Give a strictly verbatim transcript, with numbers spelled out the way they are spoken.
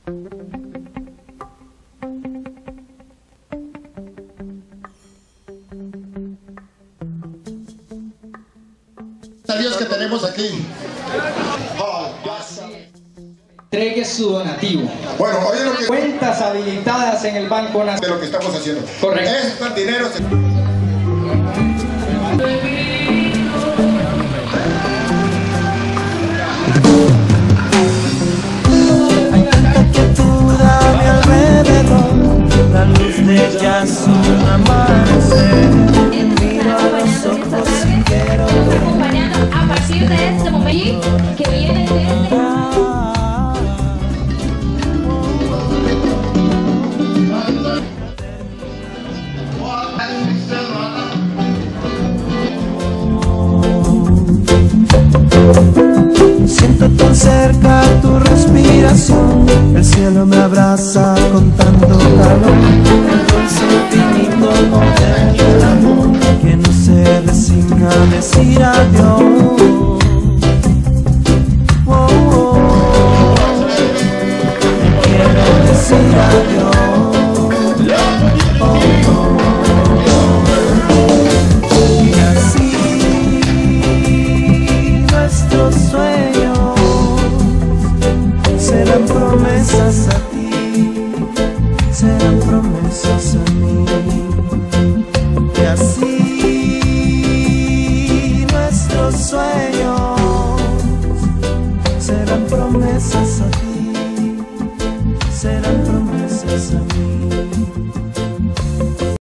Dios que tenemos aquí. Entregue su donativo. Bueno, oye lo que... Cuentas habilitadas en el Banco Nacional. De lo que estamos haciendo. Correcto. Estos dineros... Hay tanta quietud a mi alrededor, la luz de ya es un amanecer. Miro a los ojos y quiero ver. A partir de este momento que viene de este... Siento tan cerca tu respiración, el cielo me abraza con tanto calor, el dulce finito poder del amor que no se resigna a decir adiós.